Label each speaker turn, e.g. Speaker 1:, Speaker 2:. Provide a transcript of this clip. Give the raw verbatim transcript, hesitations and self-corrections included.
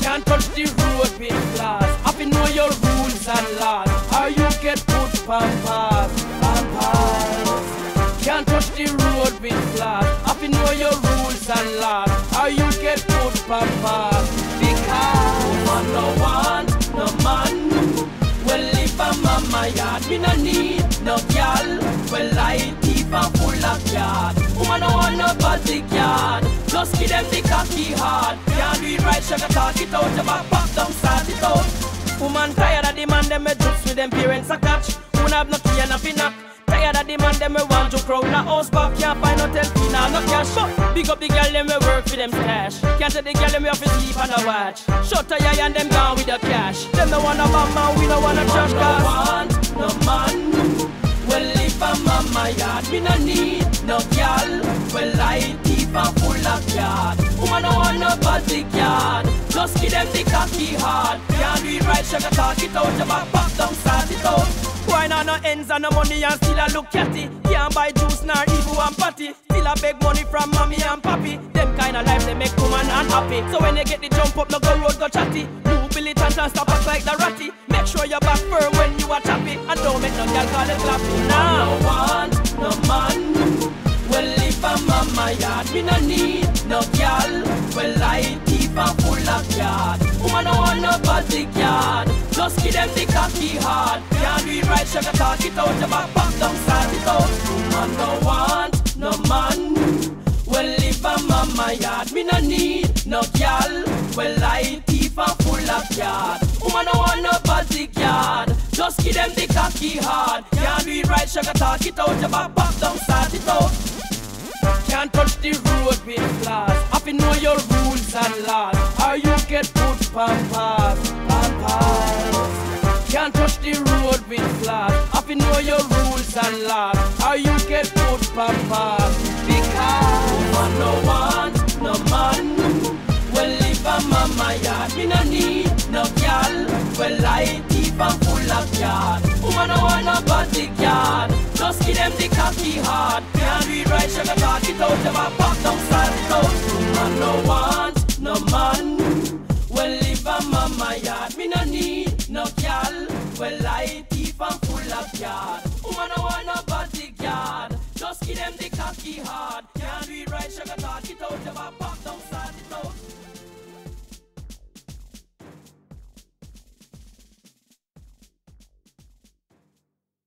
Speaker 1: Can't touch the road with glass. Have to know your rules and laws, or you get put pampas, pampas. Can't touch the road with glass. Have to know your rules and laws, or you get put pampas. Because man no want no man. Well if I'm on my yard, me no need no girl. Well I keep a full of yard. Woman no want no body yard. Just give them the cocky hard. Can't do it right, sugar talk it out. Your back pop down, start it out. Woman tired of the man, them me jokes with them parents a catch. Woman have no key and a finna. Tired of the man, them me want to crowd a house back. Can't find no telfina, no cash. Shut, big up the girl, them me work for them stash. Can't tell the girl, them me have to sleep and a watch. Shut her eye and them gone with the cash. Them no want a bad man, we no want a trash cars. No want no man. Well if I'm on my yard, me no need no girl. Well I keep a full of yard. Woman no want no body yard. Just give them the cocky hard. Can't do it right, sugar talk it out. Your back pop down, start it out. Why not no ends and no money and still a look at it? Can't buy juice nor even one patty. Still a beg money from mommy and papi. Them kind of life they make woman unhappy. So when you get the jump up, no go road, go chatty. Do militant and stop act like the ratty. Make sure your back firm when you are tappy. And don't make no girl call it clappy. Nah. No want no man. Well if I'm on my yard, me no need no girl. Well I keep a full of yard. Woman no want no body yard. Just give them the cocky hard. Can't do it right, sugar talk it out. Your back pop down, start it out. Woman no want no man. Well if I'm on my yard, me no need no girl. Well I keep a full of yard. Woman no want no body yard. Just give them the cocky hard. Can't do it right, sugar talk it out. Your back pop down, start it out. Can't touch the road with glass. Have to know your rules and laws, or you get put pampas, pampas. Can't touch the road with glass. Have to know your rules and laws, or you get put pampas. Because man no want no man. Well if I'm on my yard, me no need no girl. Well I keep a full of yard. Woman no want no body yard. Just give them the cocky hard.